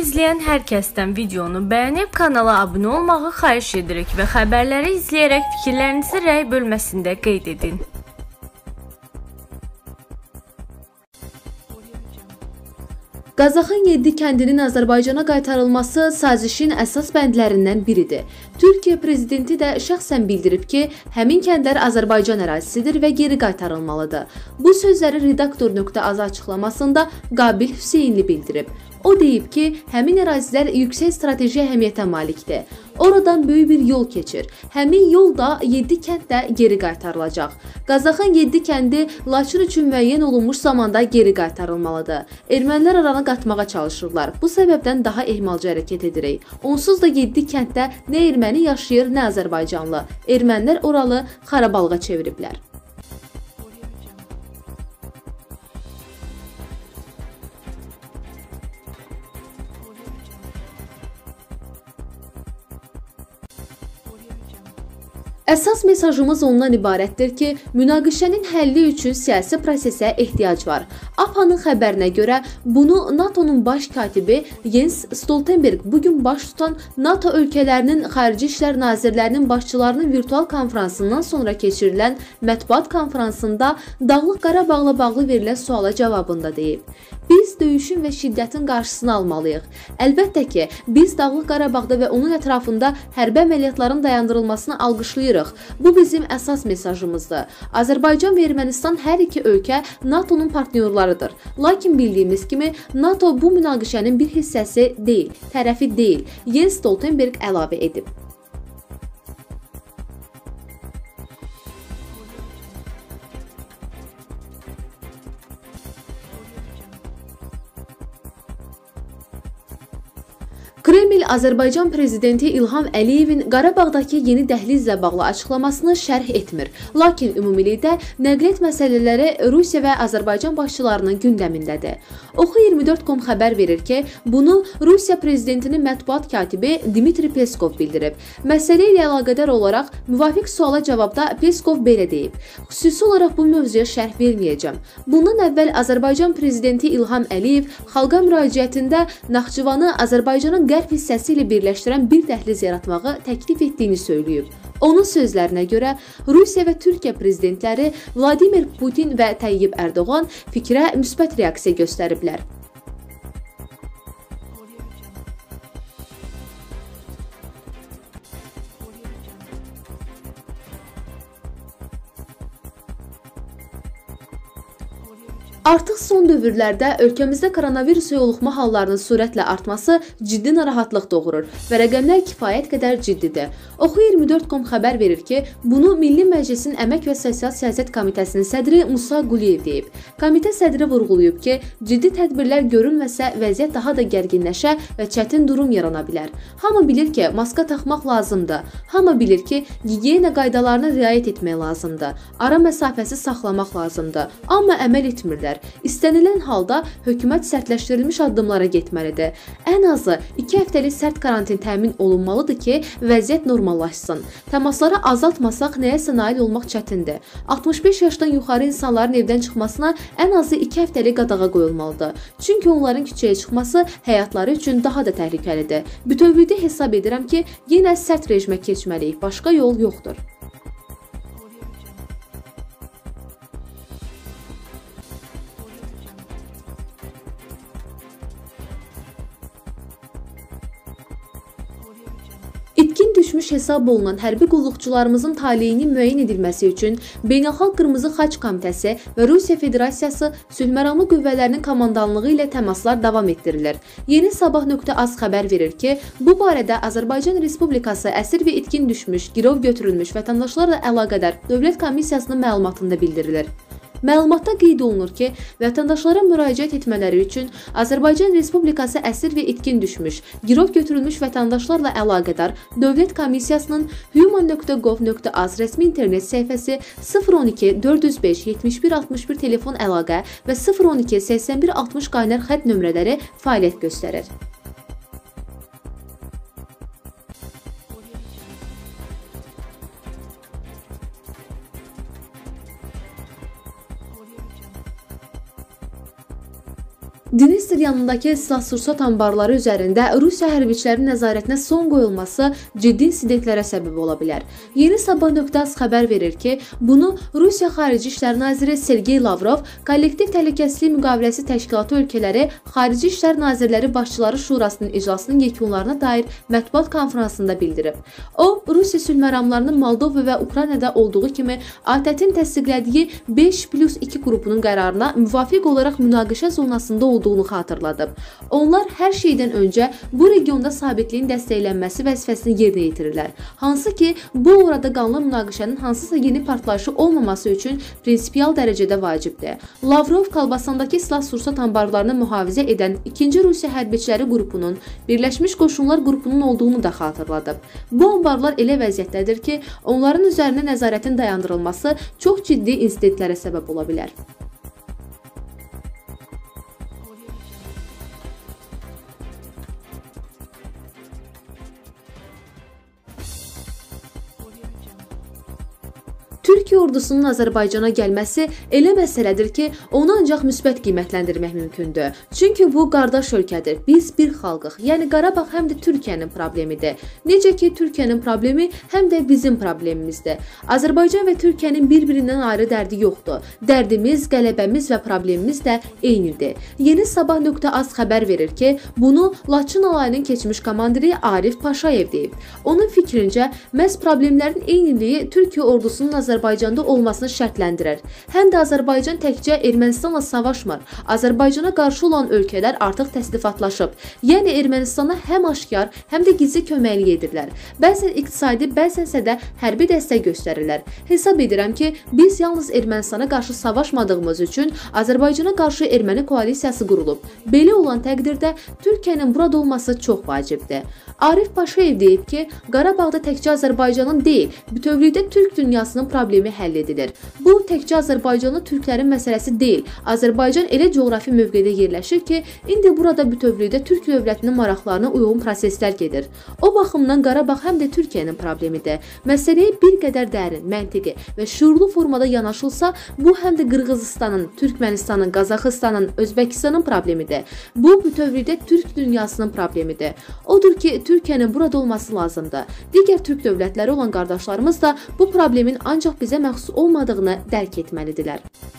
izləyən hər kəsdən videonu bəyənib kanala abunə olmağı xahiş edirik və xəbərləri izləyərək fikirlərinizi rəy bölməsində qeyd edin. Qazaxın 7 kəndinin Azərbaycana qaytarılması sazişin əsas bəndlərindən biridir. Türkiyə prezidenti də şəxsən bildirib ki, həmin kəndlər Azərbaycan ərazisidir və geri qaytarılmalıdır. Bu sözləri redaktor.az açıqlamasında Qabil Hüseynli bildirib. O deyib ki, həmin ərazilər yüksək strateji əhəmiyyətə malikdir. Oradan böyük bir yol keçir. Həmin yol da 7 kənddə geri qaytarılacaq. Qazaxın 7 kəndi Laçın üçün müəyyən olunmuş zamanda geri qaytarılmalıdır. Ermənilər aranı qatmağa çalışırlar. Bu səbəbdən daha ehmalca hərəkət edirik. Onsuz da 7 kənddə nə erməni yaşayır, nə Azərbaycanlı. Ermənilər oralı xarabalığa çeviriblər. Əsas mesajımız ondan ibarətdir ki, münaqişənin həlli üçün siyasi prosesə ehtiyac var. APA-nın xəbərinə görə bunu NATO-nun baş katibi Jens Stoltenberg bugün baş tutan NATO ölkələrinin xarici işlər nazirlərinin başçılarının virtual konfransından sonra keçirilən mətbuat konfransında Dağlıq Qarabağla bağlı verilən suala cavabında deyib. Biz döyüşün və şiddətin qarşısını almalıyıq. Əlbəttə ki, biz Dağlıq Qarabağda və onun ətrafında hərbi əməliyyatların dayandırılmasını alqışlayırıq. Bu bizim əsas mesajımızdır. Azərbaycan və Ermənistan hər iki ölkə NATO-nun partnyorlarıdır. Lakin bildiyimiz kimi NATO bu münaqişənin bir hissəsi deyil, tərəfi deyil. Jens Stoltenberg əlavə edib. Kreml Azərbaycan prezidenti İlham Əliyevin Qarabağdakı yeni dəhlizlə bağlı açıqlamasını şərh etmir. Lakin ümumilikdə nəqliyyat məsələləri Rusiya və Azərbaycan başçılarının gündəmindədir. Oxu24.com xəbər verir ki, bunu Rusiya prezidentinin mətbuat katibi Dmitri Peskov bildirib. Məsələ ilə əlaqədar olaraq müvafiq suala cavabda Peskov belə deyib. Xüsusi olaraq bu mövzuya şərh verməyəcəm. Bundan əvvəl Azərbaycan prezidenti İlham Əliyev xalqa müraciətində Naxçıvanı Azərbaycanın qərb hissəsi ilə birləşdirən bir dəhliz yaratmağı təklif etdiyini söyləyib. Onun sözlərinə görə Rusiya və Türkiyə prezidentləri Vladimir Putin və Tayyip Erdoğan fikrə müsbət reaksiya göstəriblər. Artıq son dövrlərdə ölkəmizdə koronavirus yoluxma hallarının sürətlə artması ciddi narahatlıq doğurur və rəqəmlər kifayət qədər ciddidir. Oxu24.com xəbər verir ki, bunu Milli Məclisin Əmək və Sosial Siyasət Komitəsinin sədri Musa Quliyev deyib. Komitə sədri vurğulayıb ki, ciddi tədbirlər görülməsə vəziyyət daha da gərginləşə və çətin durum yarana bilər. Hamı bilir ki, maska taxmaq lazımdır. Hamı bilir ki, gigiyena qaydalarına riayət etmək lazımdır. Ara məsafəsi saxlamaq lazımdır. Amma əməl etmirlər. İstənilən halda hökumət sərtləşdirilmiş addımlara getməlidir. Ən azı 2 həftəlik sərt karantin təmin olunmalıdır ki, vəziyyət normallaşsın. Təmasları azaltmasaq nəyəsə nail olmaq çətindir. 65 yaşdan yuxarı insanların evdən çıxmasına ən azı 2 həftəlik qadağa qoyulmalıdır. Çünki onların küçəyə çıxması həyatları üçün daha da təhlükəlidir. Bütövlükdə hesab edirəm ki, yenə sərt rejimə keçməliyik. Başqa yol yoxdur. İtkin düşmüş hesab olunan hərbi qulluqçularımızın taleyinin müəyyən edilməsi üçün Beynəlxalq Qırmızı Xaç Komitəsi və Rusiya Federasiyası sülhməramlı qüvvələrinin komandanlığı ilə təmaslar davam etdirilir. Yeni Sabah.az xəbər verir ki, bu barədə Azərbaycan Respublikası əsir və itkin düşmüş, girov götürülmüş vətəndaşlarla əlaqədar Dövlət Komissiyasının məlumatında bildirilir. Məlumatda qeyd olunur ki, vətəndaşlara müraciət etmələri üçün Azərbaycan Respublikası əsir və itkin düşmüş, girov götürülmüş vətəndaşlarla əlaqədar Dövlət Komissiyasının human.gov.az rəsmi internet səhifəsi 012 405 71 61 telefon əlaqə və 012 81 60 qaynar xətt nömrələri fəaliyyət göstərir. Dnestr yanındakı silah-sursat anbarları üzərində Rusiya hərbiçilərinin nəzarətinə son qoyulması ciddi insidentlərə səbəb ola bilər. Yeni Sabah.az xəbər verir ki, bunu Rusiya Xarici İşlər Naziri Sergey Lavrov Kollektiv Təhlükəsizlik Müqaviləsi Təşkilatı ölkələri Xarici İşlər Nazirləri Başçıları Şurasının iclasının yekunlarına dair mətbuat konferansında bildirib. O, Rusiya sülh məramlarının Moldova və Ukraynada olduğu kimi ATƏT-in təsdiqlədiyi 5+2 qrupunun qərarına müvafiq olaraq münaqişə zonasında olduğunu xatırladıb. Onlar hər şeydən öncə bu regionda sabitliyin dəstəklənməsi vəzifəsini yerinə yetirirlər. Hansı ki, bu orada qanlı münaqişənin hansısa yeni partlayışı olmaması üçün prinsipial dərəcədə vacibdir. Lavrov Kalbasandakı silah-sursat anbarlarını mühafizə edən 2-ci Rusiya hərbiçiləri qrupunun Birləşmiş Qoşunlar qrupunun olduğunu da xatırladıb. Bu anbarlar elə vəziyyətdədir ki, onların üzərinə nəzarətin dayandırılması çox ciddi insidentlərə səbəb ola bilər. Türkiyə ordusunun Azərbaycana gəlməsi elə məsələdir ki, onu ancaq müsbət qiymətləndirmək mümkündür. Çünki bu qardaş ölkədir. Biz bir xalqıq. Yəni Qarabağ həm də Türkiyənin problemidir. Necə ki, Türkiyənin problemi həm də bizim problemimizdir. Azərbaycan və Türkiyənin bir-birindən ayrı dərdi yoxdur. Dərdimiz, qələbəmiz və problemimiz də eynidir. Yeni Sabah.az xəbər verir ki, bunu Laçın alayının keçmiş komandiri Arif Paşayev deyib. Onun fikrincə, məhz problemlərin eyniliyi Türkiyə ordusunun Azərbaycanda olmasını şərtləndirir. Həm də Azərbaycan təkcə Ermənistanla savaşmır. Azərbaycana qarşı olan ölkələr artıq təslifatlaşıb. Yəni Ermənistana həm aşkar, həm də gizli köməklik edirlər. Bəzən iqtisadi, bəzənsə də hərbi dəstək göstərirlər. Hesab edirəm ki, biz yalnız Ermənistana qarşı savaşmadığımız üçün Azərbaycana qarşı erməni koalisiyası qurulub. Belə olan təqdirdə Türkiyənin burada olması çox vacibdir. Arif Paşayev deyib ki, Qarabağda təkcə Azərbaycanın deyil, bütövlükdə Türk dünyasının problemi həll edilir. Bu, təkcə Azərbaycanlı türklərin məsələsi deyil. Azərbaycan elə coğrafi mövqedə yerləşir ki, indi burada bütövlükdə Türk dövlətinin maraqlarına uyğun proseslər gedir. O baxımdan Qarabağ həm də Türkiyənin problemidir. Məsələyə bir qədər dərin, məntiqi və şuurlu formada yanaşılsa, bu həm də Qırğızıstanın, Türkmənistanın, Qazaxıstanın, Özbəkistanın problemidir. Bu, bütövlükdə Türk dünyasının problemidir. Odur ki, Türkiyənin burada olması lazımdır. Digər Türk dövlətləri olan qardaşlarımız da bu problemin ancaq bizə məxsus olmadığını dərk etməlidirlər.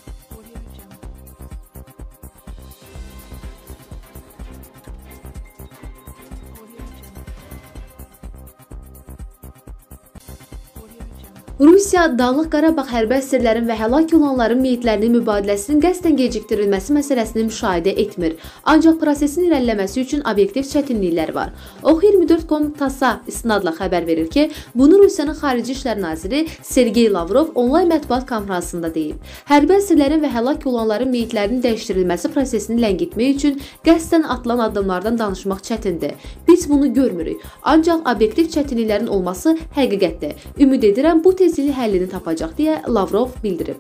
Rusiya Dağlıq Qarabağ hərbi əsirlərin və həlak olanların meyitlərinin mübadiləsinin qəsdən gecikdirilməsi məsələsini müşahidə etmir. Ancaq prosesin irəliləməsi üçün obyektiv çətinliklər var. Ox24.com TASS-a istinadla xəbər verir ki, bunu Rusiyanın Xarici İşlər Naziri Sergey Lavrov onlayn mətbuat konferansında deyib. Hərbi əsirlərin və həlak olanların meyitlərinin dəyişdirilməsi prosesini ləngitmək üçün qəsdən atılan addımlardan danışmaq çətindir. Biz bunu görmürük. Ancaq obyektiv çətinliklərin olması həqiqətdir. Ümid edirəm, bu tezliklə həllini tapacaq deyə Lavrov bildirib.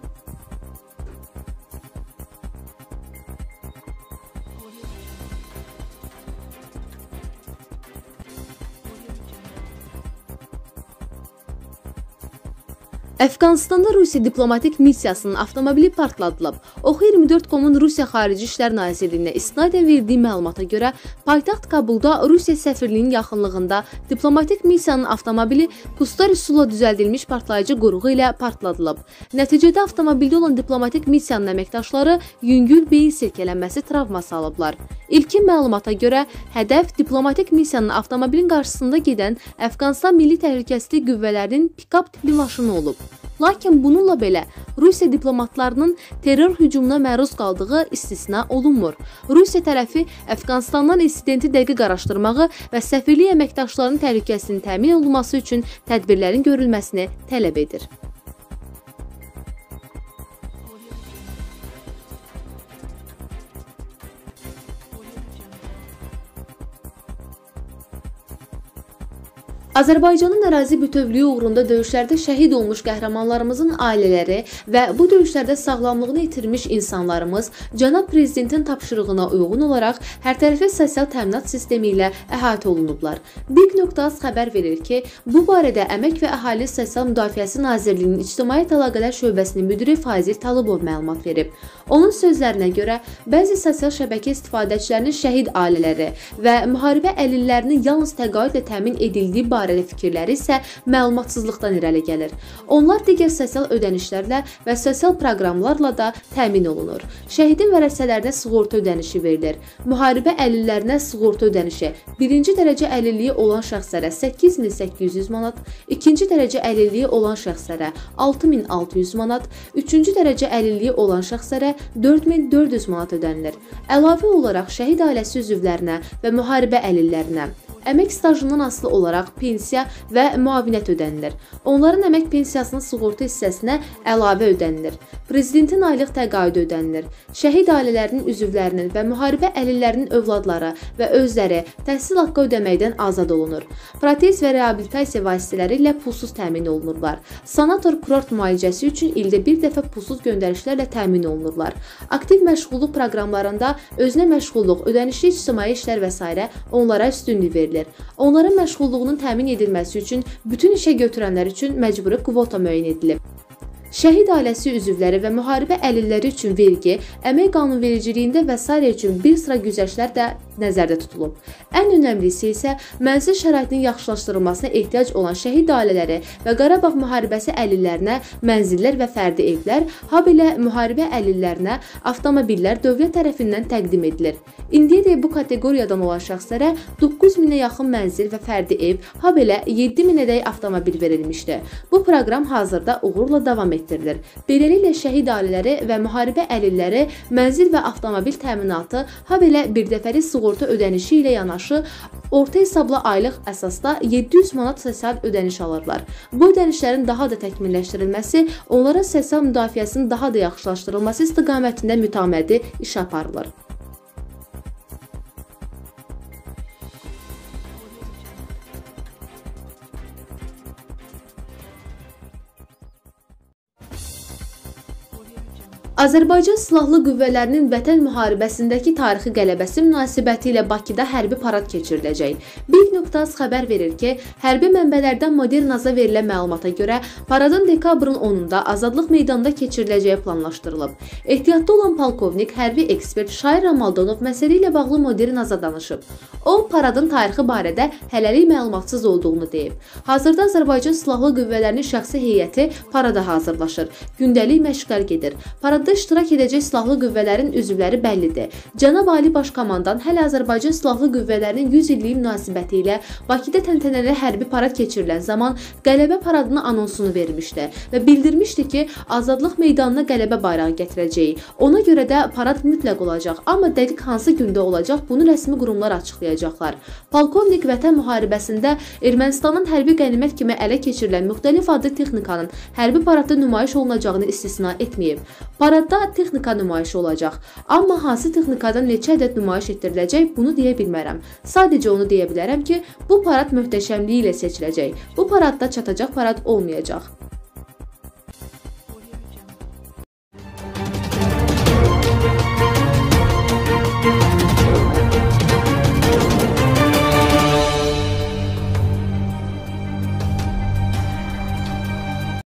Əfqanistanda Rusiya diplomatik missiyasının avtomobili partladılıb. Ox24.com-un Rusiya Xarici İşlər Nazirliyinə istinadən verdiyi məlumata görə, paytaxt Kabulda Rusiya səfirliyinin yaxınlığında diplomatik missiyanın avtomobili Kustar üsulla düzəldilmiş partlayıcı qurğu ilə partladılıb. Nəticədə avtomobildə olan diplomatik missiyanın əməkdaşları yüngül beyin silkələnməsi travması alıblar. İlkin məlumata görə, hədəf diplomatik missiyanın avtomobilin qarşısında gedən Əfqanistan Milli Təhlükəsizlik Qüvvələrinin pikap tipli maşını olub. Lakin bununla belə Rusiya diplomatlarının terror hücumuna məruz qaldığı istisna olunmur. Rusiya tərəfi Əfqanistandan insidenti dəqiq araşdırmağı və səfirlik əməkdaşlarının təhlükəsizliyinin təmin olunması üçün tədbirlərin görülməsini tələb edir. Azərbaycanın ərazi bütövlüyü uğrunda döyüşlərdə şəhid olmuş qəhrəmanlarımızın ailələri və bu döyüşlərdə sağlamlığını itirmiş insanlarımız cənab prezidentin tapşırığına uyğun olaraq hərtərəfli sosial təminat sistemi ilə əhatə olunublar. Big.az xəbər verir ki, bu barədə Əmək və Əhali Sosial Müdafiəsi Nazirliyinin İctimaiyyət Əlaqələr Şöbəsinin müdiri Fazil Talıbov məlumat verib. Onun sözlərinə görə, bəzi sosial şəbəkə istifadəçilərinin şəhid ailələri və müharibə əlillərinin yalnız təqaüdlə təmin edildiyi barədə fikirləri isə məlumatsızlıqdan irəli gəlir. Onlar digər sosial ödənişlərlə və sosial proqramlarla da təmin olunur. Şəhidin vərəsələrinə sığorta ödənişi verilir. Müharibə əlillərinə sığorta ödənişi birinci dərəcə əlilliyi olan şəxslərə 8800 manat, ikinci dərəcə əlilliyi olan şəxslərə 6600 manat, üçüncü dərəcə əlilliyi olan şəxslərə 4400 manat ödənilir. Əlavə olaraq şəhid ailəsi üzvlərinə və müharibə əlillərinə əmək stajından asılı olaraq pensiya və müavinət ödənilir. Onların əmək pensiyasının sığorta hissəsinə əlavə ödənilir. Prezidentin aylıq təqaüdü ödənilir. Şəhid ailələrinin üzvlərinin və müharibə əlillərinin övladları və özləri təhsil haqqı ödəməkdən azad olunur. Protez və reabilitasiya vasitələri ilə pulsuz təmin olunurlar. Sanator kurort müalicəsi üçün ildə bir dəfə pulsuz göndərişlərlə təmin olunurlar. Aktiv məşğulluq proqramlarında özünə məşğulluq, ödənişli ictimai işlər və s. onlara üstünlük verilir. Onların məşğulluğunun təmin edilməsi üçün bütün işə götürənlər üçün məcburi kvota müəyyən edilib. Şəhid ailəsi üzvləri və müharibə əlilləri üçün vergi, əmək qanunvericiliyində və s. üçün bir sıra güzəştlər də nəzərdə tutulub. Ən önəmlisi isə mənzil şəraitinin yaxşılaşdırılmasına ehtiyac olan şəhid ailələri və Qarabağ müharibəsi əlillərinə mənzillər və fərdi evlər, habelə müharibə əlillərinə avtomobillər dövlət tərəfindən təqdim edilir. İndiyədək bu kateqoriyadan olan şəxslərə 9000-ə yaxın mənzil və fərdi ev, habelə 7000-ədək avtomobil verilmişdi. Bu proqram hazırda uğurla davam etdirilir. Beləliklə şəhid ailələri və müharibə əlilləri mənzil və avtomobil təminatı, habelə birdəfəli sığorta ödənişi ilə yanaşı orta hesabla aylıq əsasda 700 manat sosial ödəniş alırlar. Bu ödənişlərin daha da təkmilləşdirilməsi, onların sosial müdafiəsinin daha da yaxşılaşdırılması istiqamətində mütəmadi iş aparılır. Azərbaycan Silahlı Qüvvələrinin Vətən müharibəsindəki tarixi qələbəsi münasibəti ilə Bakıda hərbi parad keçiriləcək. Big.az xəbər verir ki, hərbi mənbələrdən Modernaza verilən məlumata görə paradın dekabrın 10-da Azadlıq meydanında keçiriləcəyi planlaşdırılıb. Ehtiyatda olan polkovnik, hərbi ekspert Şair Ramazanov məsələ ilə bağlı Modernaza danışıb. O, paradın tarixi barədə hələlik məlumatsız olduğunu deyib. Hazırda Azərbaycan Silahlı Qüvvələrinin şəxsi heyəti parada hazırlaşır. Gündəlik məşqlər gedir. Paradda iştirak edəcək silahlı qüvvələrin üzvləri bəllidir. Cənab Ali Başkomandan hələ Azərbaycan Silahlı Qüvvələrinin 100 illiyi münasibəti ilə Bakıda təntənəli hərbi parad keçirilən zaman qələbə paradının anonsunu vermişdi və bildirmişdi ki, Azadlıq meydanına qələbə bayrağı gətirəcəyi. Ona görə də parad mütləq olacaq, amma dəqiq hansı gündə olacaq, bunu rəsmi qurumlar açıqlayacaqlar. Polkovnik Vətən müharibəsində Ermənistanın hərbi qənimət kimi ələ keçirilən müxtəlif adlı texnikanın hərbi paradda nümayiş olunacağını istisna etməyib. Paradda texnika nümayişi olacaq, amma hansı texnikadan neçə ədəd nümayiş etdiriləcək, bunu deyə bilmərəm. Sadəcə onu deyə bilərəm ki, bu parad möhtəşəmliyi ilə seçiləcək. Bu paradda çatacaq parad olmayacaq.